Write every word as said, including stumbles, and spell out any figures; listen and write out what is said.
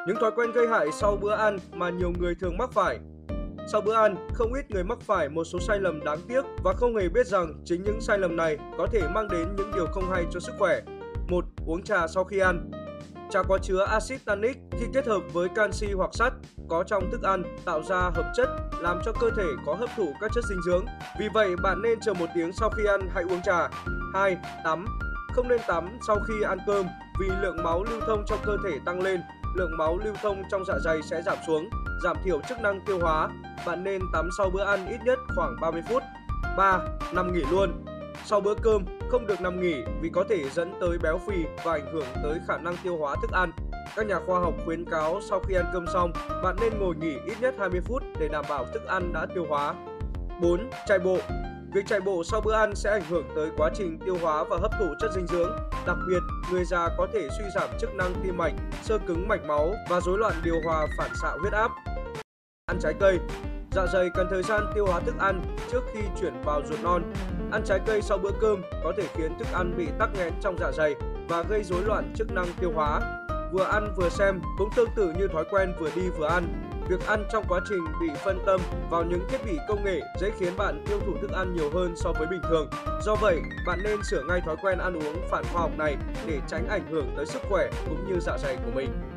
Những thói quen gây hại sau bữa ăn mà nhiều người thường mắc phải. Sau bữa ăn, không ít người mắc phải một số sai lầm đáng tiếc và không hề biết rằng chính những sai lầm này có thể mang đến những điều không hay cho sức khỏe. một. Uống trà sau khi ăn. Trà có chứa axit tannic khi kết hợp với canxi hoặc sắt có trong thức ăn tạo ra hợp chất làm cho cơ thể có hấp thụ các chất dinh dưỡng. Vì vậy, bạn nên chờ một tiếng sau khi ăn hãy uống trà. hai. Tắm. Không nên tắm sau khi ăn cơm vì lượng máu lưu thông trong cơ thể tăng lên, lượng máu lưu thông trong dạ dày sẽ giảm xuống, giảm thiểu chức năng tiêu hóa. Bạn nên tắm sau bữa ăn ít nhất khoảng ba mươi phút. ba. Nằm nghỉ luôn. Sau bữa cơm, không được nằm nghỉ vì có thể dẫn tới béo phì và ảnh hưởng tới khả năng tiêu hóa thức ăn. Các nhà khoa học khuyến cáo sau khi ăn cơm xong, bạn nên ngồi nghỉ ít nhất hai mươi phút để đảm bảo thức ăn đã tiêu hóa. bốn. Chạy bộ. Việc chạy bộ sau bữa ăn sẽ ảnh hưởng tới quá trình tiêu hóa và hấp thụ chất dinh dưỡng. Đặc biệt, người già có thể suy giảm chức năng tim mạch, xơ cứng mạch máu và rối loạn điều hòa phản xạ huyết áp. Ăn trái cây. Dạ dày cần thời gian tiêu hóa thức ăn trước khi chuyển vào ruột non. Ăn trái cây sau bữa cơm có thể khiến thức ăn bị tắc nghẽn trong dạ dày và gây rối loạn chức năng tiêu hóa. Vừa ăn vừa xem cũng tương tự như thói quen vừa đi vừa ăn. Việc ăn trong quá trình bị phân tâm vào những thiết bị công nghệ dễ khiến bạn tiêu thụ thức ăn nhiều hơn so với bình thường. Do vậy, bạn nên sửa ngay thói quen ăn uống phản khoa học này để tránh ảnh hưởng tới sức khỏe cũng như dạ dày của mình.